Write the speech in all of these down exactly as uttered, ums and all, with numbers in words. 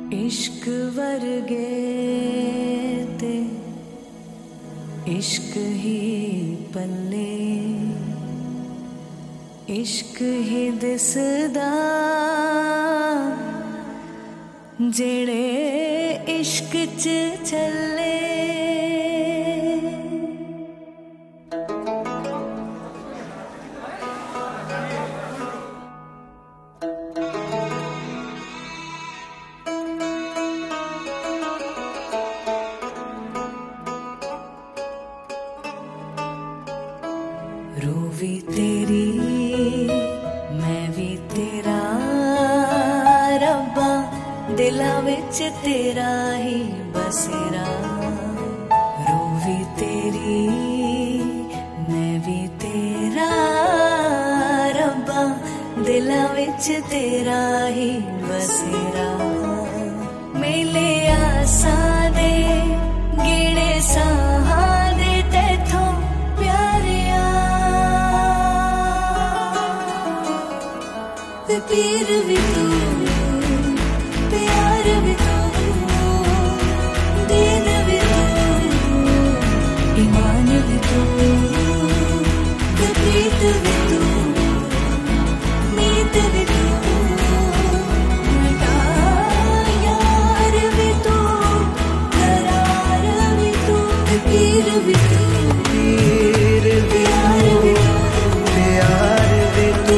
इश्क वर्गे ते इश्क ही पल्ले इश्क ही दिसदा जेड़े इश्क च चले। रूह भी तेरी मैं भी तेरा रब्बा दिला विच तेरा ही बसेरा। रूह भी तेरी मैं भी तेरा रब्बा दिला विच तेरा ही बसेरा। मेले आसा दे गिणे साहा दे तेथों प्यारिया पीर भी तू प्यार भी तू दीन भी तू ईमान भी तू प्रीत भी तू मीत भी तू यार भी तू करार भी तू पीर भी तू पीर प्यार भी तू प्यार भी तू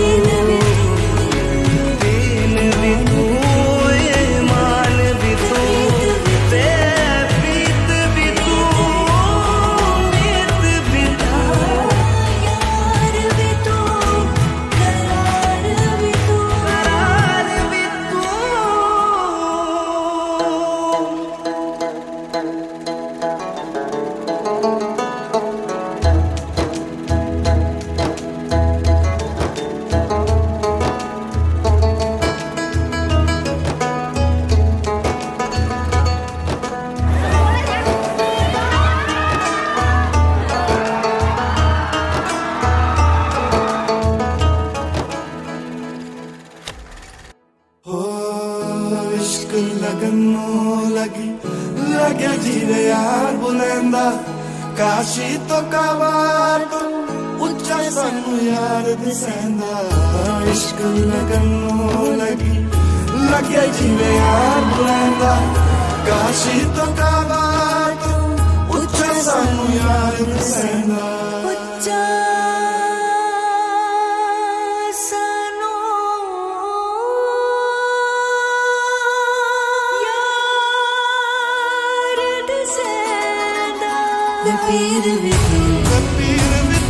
इश्क लगनों लगी लगे जीवे यार बुलंदा काशी तो काबा तो उच्चा सानू यार दिसेंदा। इश्क लगनों लगी लगे जीवे यार बुलंदा काशी तो काबा तो उच्चा सानू यार दिसेंदा। The pir